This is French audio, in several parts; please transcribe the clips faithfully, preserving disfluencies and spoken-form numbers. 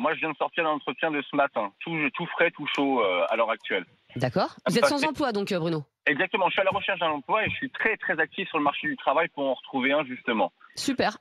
moi, je viens de sortir d'un entretien de ce matin, tout, tout frais, tout chaud euh, à l'heure actuelle. D'accord. Vous êtes sans emploi donc, Bruno? Exactement, je suis à la recherche d'un emploi et je suis très très actif sur le marché du travail pour en retrouver un justement. Super.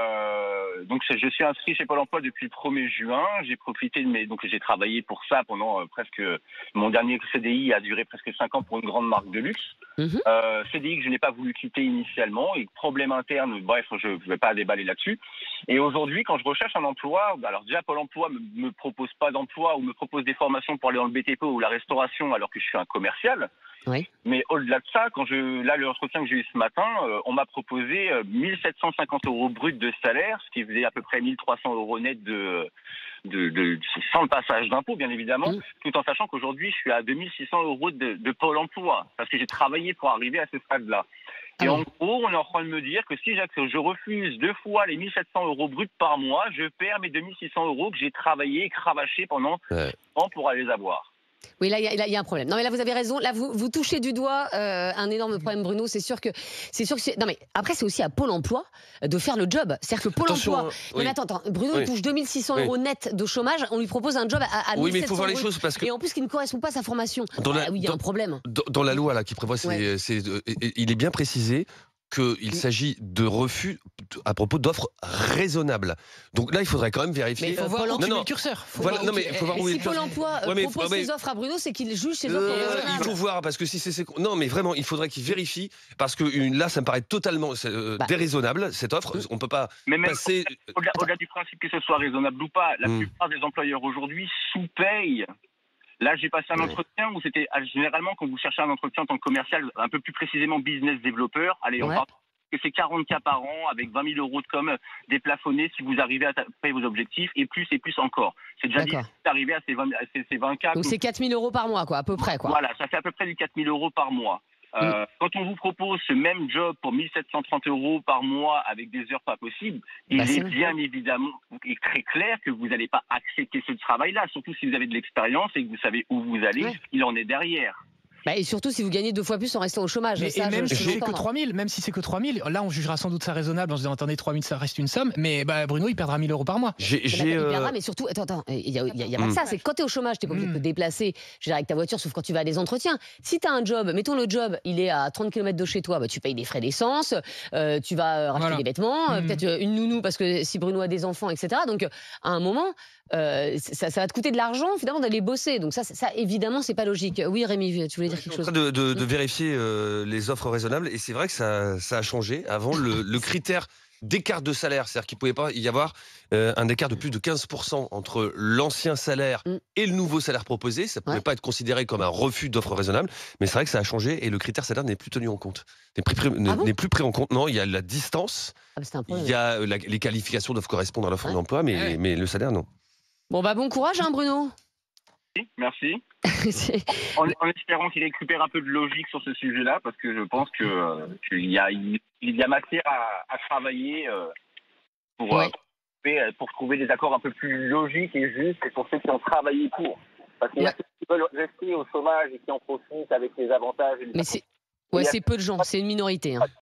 Euh, donc je suis inscrit chez Pôle emploi depuis le premier juin. J'ai profité de mes donc j'ai travaillé pour ça pendant euh, presque mon dernier C D I a duré presque cinq ans pour une grande marque de luxe. Mmh. Euh, C D I que je n'ai pas voulu quitter initialement et problème interne. Bref, je ne vais pas déballer là-dessus. Et aujourd'hui, quand je recherche un emploi, alors déjà Pôle emploi me, me propose pas d'emploi ou me propose des formations pour aller dans le B T P ou la restauration alors que je suis un commercial. Oui. Mais au-delà de ça, quand je, là, l'entretien que j'ai eu ce matin, euh, on m'a proposé euh, mille sept cent cinquante euros brut de salaire, ce qui faisait à peu près mille trois cents euros net de, de, de, sans le passage d'impôt, bien évidemment, mmh. tout en sachant qu'aujourd'hui, je suis à deux mille six cents euros de, de Pôle emploi, parce que j'ai travaillé pour arriver à ce stade-là. Et ah en oui. gros, on est en train de me dire que si je refuse deux fois les mille sept cents euros bruts par mois, je perds mes deux mille six cents euros que j'ai travaillé et cravaché pendant ouais. ans pour aller les avoir. Oui, là, il y, y a un problème. Non, mais là, vous avez raison. Là, vous, vous touchez du doigt euh, un énorme problème, Bruno. C'est sûr que c'est sûr que c'est... Non, mais après, c'est aussi à Pôle emploi de faire le job. C'est-à-dire que Pôle Attention, emploi... hein, oui. Non, mais attends, attends. Bruno, oui. il touche deux mille six cents oui. euros net de chômage. On lui propose un job à, à oui, mille sept cents. Oui, mais il faut voir les euros. choses parce que... Et en plus, qui ne correspond pas à sa formation. Dans la, ah, oui, il y a dans, un problème. Dans, dans la loi là, qui prévoit, c'est, ouais. c'est, euh, il est bien précisé qu'il s'agit de refus à propos d'offres raisonnables. Donc là, il faudrait quand même vérifier. Mais il faut voir non, où tu non. mets le curseur. Faut voilà, non, mais il faut voir où si est le Pôle emploi ouais, propose ses offres à Bruno, c'est qu'il juge ses offres euh, raisonnables. Il faut voir, parce que si c'est... Non, mais vraiment, il faudrait qu'il vérifie, parce que une, là, ça me paraît totalement euh, bah. déraisonnable, cette offre. On ne peut pas mais même passer... Au-delà, au-delà du principe que ce soit raisonnable ou pas, la mmh. plupart des employeurs aujourd'hui sous-payent. Là, j'ai passé un ouais. entretien où c'était généralement quand vous cherchez un entretien en tant que commercial, un peu plus précisément business développeur. Allez, on ouais. parle que c'est quarante cas par an avec vingt mille euros de com déplafonnés si vous arrivez à payer vos objectifs et plus et plus encore. C'est déjà dit d'arriver à ces vingt, à ces, ces vingt cas. Donc c'est quatre mille euros par mois, quoi, à peu près, quoi. Voilà, ça fait à peu près du quatre mille euros par mois. Euh, mmh. Quand on vous propose ce même job pour mille sept cent trente euros par mois avec des heures pas possibles, bah, il est bien vrai. évidemment et très clair que vous n'allez pas accepter ce travail-là, surtout si vous avez de l'expérience et que vous savez où vous allez, ouais. il en est derrière. Bah et surtout si vous gagnez deux fois plus en restant au chômage. Mais, ça, et même je, si c'est que trois mille, même si c'est que trois mille, là on jugera sans doute ça raisonnable en se disant attendez, trois mille ça reste une somme, mais bah, Bruno il perdra mille euros par mois. J'ai, j'ai, il euh... perdra, mais surtout, attends, attends, il y a, y a, y a pas mm. ça, c'est que quand t'es au chômage, t'es pas obligé mm. de te déplacer, je veux dire, avec ta voiture, sauf quand tu vas à des entretiens. Si t'as un job, mettons le job, il est à trente kilomètres de chez toi, bah, tu payes des frais d'essence, euh, tu vas racheter voilà. des vêtements, mm. euh, peut-être une nounou parce que si Bruno a des enfants, et cetera. Donc à un moment, euh, ça, ça va te coûter de l'argent finalement d'aller bosser. Donc ça, ça évidemment, c'est pas logique. Oui, Rémi, tu voulais dire quelque chose? De, de, de vérifier euh, les offres raisonnables et c'est vrai que ça, ça a changé. Avant, le, le critère d'écart de salaire, c'est-à-dire qu'il ne pouvait pas y avoir euh, un écart de plus de quinze pour cent entre l'ancien salaire mm. et le nouveau salaire proposé. Ça ne pouvait ouais. pas être considéré comme un refus d'offre raisonnable, mais c'est vrai que ça a changé et le critère salaire n'est plus tenu en compte. N'est plus, pris, ah bon n'est plus pris en compte. Non, il y a la distance, ah, il y a la, les qualifications doivent correspondre à l'offre ouais. d'emploi, mais, ouais. mais le salaire, non. Bon, bah bon courage, hein, Bruno. Merci. en, en espérant qu'il récupère un peu de logique sur ce sujet-là, parce que je pense que euh, qu'il y a, il y a matière à, à travailler euh, pour, ouais. euh, pour trouver des accords un peu plus logiques et justes, et pour ceux qui ont travaillé pour. Parce qu'il y a ceux qui veulent rester au chômage et qui en profitent avec les avantages. Et les Mais c'est, ouais, c'est peu de gens, c'est une minorité. Hein.